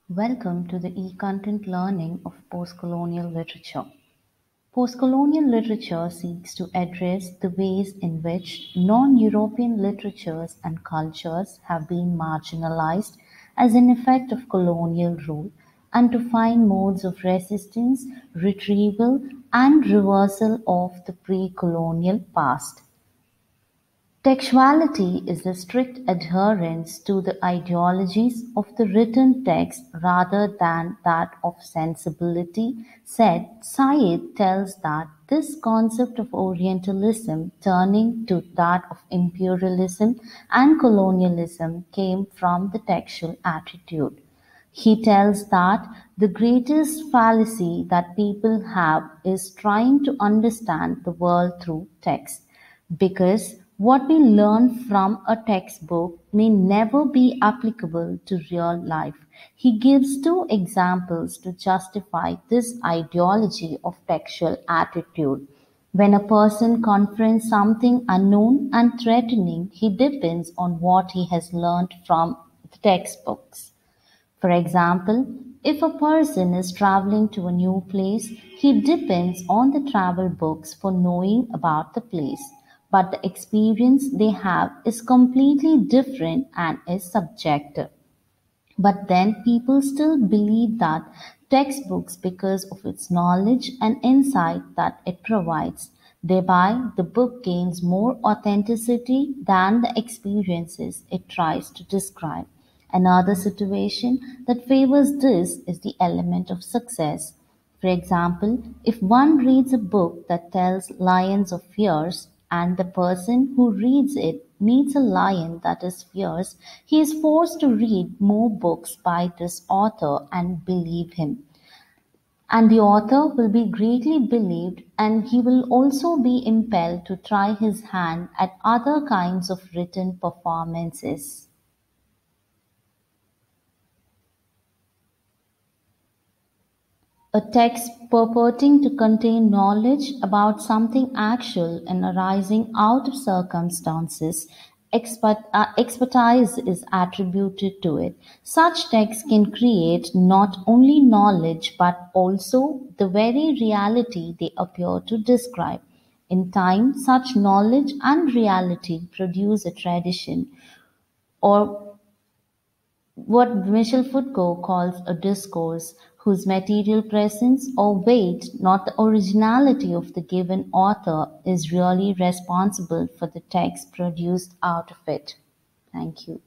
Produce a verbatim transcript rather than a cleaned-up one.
Welcome to the e-content learning of postcolonial literature. Postcolonial literature seeks to address the ways in which non-European literatures and cultures have been marginalized as an effect of colonial rule and to find modes of resistance, retrieval, and reversal of the pre-colonial past. Textuality is the strict adherence to the ideologies of the written text rather than that of sensibility. Said Said tells that this concept of Orientalism turning to that of imperialism and colonialism came from the textual attitude. He tells that the greatest fallacy that people have is trying to understand the world through text, because what we learn from a textbook may never be applicable to real life. He gives two examples to justify this ideology of textual attitude. When a person confronts something unknown and threatening, he depends on what he has learned from the textbooks. For example, if a person is traveling to a new place, he depends on the travel books for knowing about the place, but the experience they have is completely different and is subjective. But then people still believe that textbooks because of its knowledge and insight that it provides. Thereby, the book gains more authenticity than the experiences it tries to describe. Another situation that favors this is the element of success. For example, if one reads a book that tells lions of fierce and the person who reads it meets a lion that is fierce, he is forced to read more books by this author and believe him. And the author will be greatly believed, and he will also be impelled to try his hand at other kinds of written performances. A text purporting to contain knowledge about something actual and arising out of circumstances, expert, uh, expertise is attributed to it. Such texts can create not only knowledge but also the very reality they appear to describe. In time, such knowledge and reality produce a tradition, or what Michel Foucault calls a discourse, whose material presence or weight, not the originality of the given author, is really responsible for the text produced out of it. Thank you.